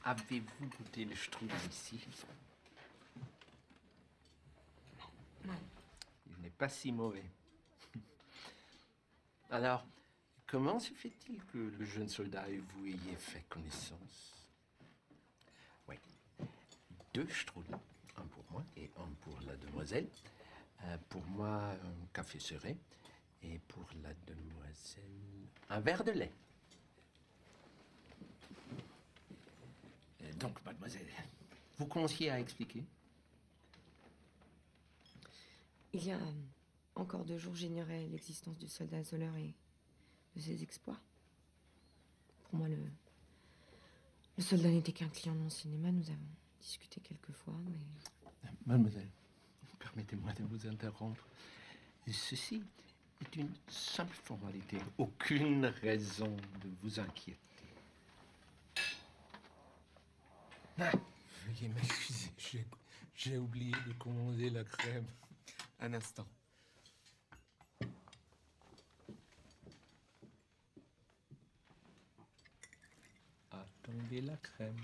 Avez-vous goûté le strudel ici? Non. Il n'est pas si mauvais. Alors, comment se fait-il que le jeune soldat et vous ayez fait connaissance? Oui, 2 strudels, un pour moi et un pour la demoiselle. Pour moi, un café serré et pour la demoiselle, un verre de lait. Donc, mademoiselle, vous commenciez à expliquer? Il y a encore 2 jours, j'ignorais l'existence du soldat Zoller et de ses exploits. Pour moi, le soldat n'était qu'un client de mon cinéma. Nous avons discuté quelques fois, mais... Mademoiselle, permettez-moi de vous interrompre. Ceci est une simple formalité. Aucune raison de vous inquiéter. Veuillez m'excuser, j'ai oublié de commander la crème. Un instant. Attendez la crème.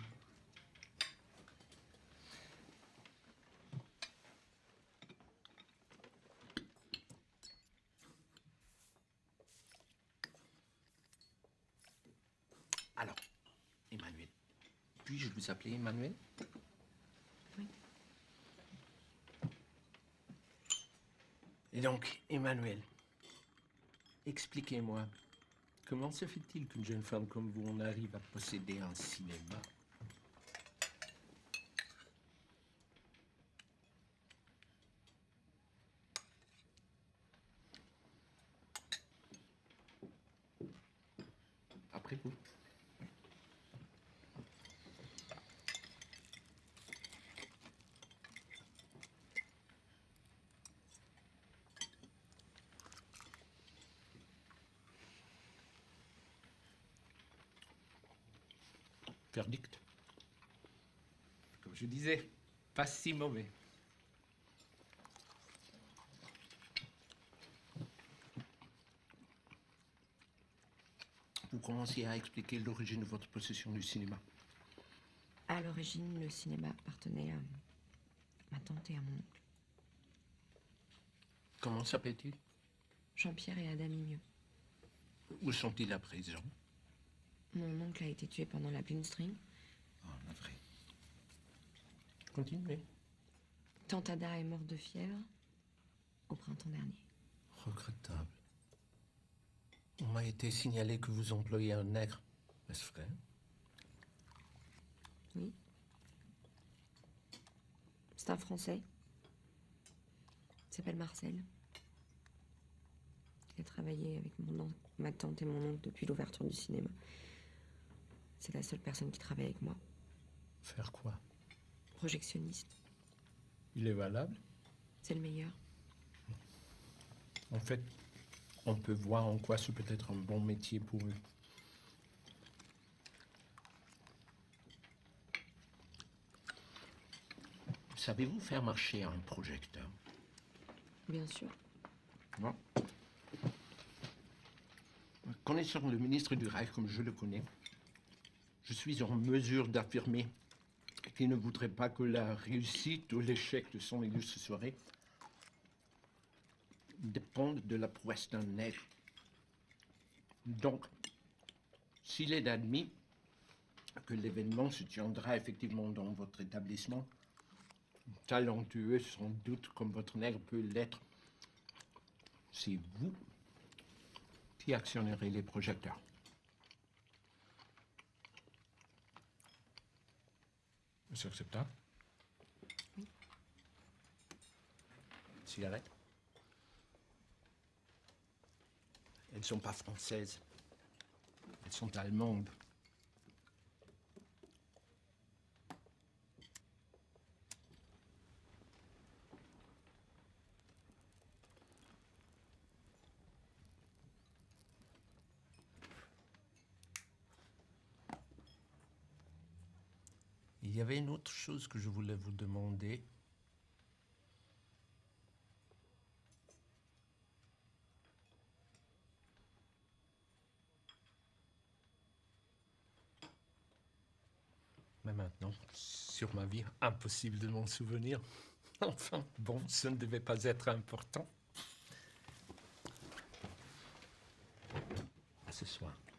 Alors, Emmanuel, puis-je vous appeler Emmanuel? Oui. Et donc, Emmanuel, expliquez-moi, comment se fait-il qu'une jeune femme comme vous en arrive à posséder un cinéma? Après vous. Verdict. Comme je disais, pas si mauvais. Vous commenciez à expliquer l'origine de votre possession du cinéma. À l'origine, le cinéma appartenait à ma tante et à mon oncle. Comment s'appelle-t-il? Jean-Pierre et Ada Mignot. Où sont-ils à présent? Mon oncle a été tué pendant la Blindstream. Oh, navré. Continuez. Tante Ada est morte de fièvre au printemps dernier. Regrettable. On m'a été signalé que vous employez un nègre. Est-ce vrai? Oui. C'est un Français. Il s'appelle Marcel. Il a travaillé avec ma tante et mon oncle depuis l'ouverture du cinéma. C'est la seule personne qui travaille avec moi. Faire quoi? Projectionniste. Il est valable? C'est le meilleur. En fait, on peut voir en quoi ce peut être un bon métier pour eux. Savez-vous faire marcher un projecteur? Bien sûr. Non. Connaissant le ministre du Reich comme je le connais, je suis en mesure d'affirmer qu'il ne voudrait pas que la réussite ou l'échec de son illustre soirée dépende de la prouesse d'un nègre. Donc, s'il est admis que l'événement se tiendra effectivement dans votre établissement, talentueux sans doute comme votre nègre peut l'être, c'est vous qui actionnerez les projecteurs. C'est acceptable? Oui. Cigarette? Elles ne sont pas françaises. Elles sont allemandes. Il y avait une autre chose que je voulais vous demander. Mais maintenant, sur ma vie, impossible de m'en souvenir. Enfin, bon, ce ne devait pas être important. À ce soir.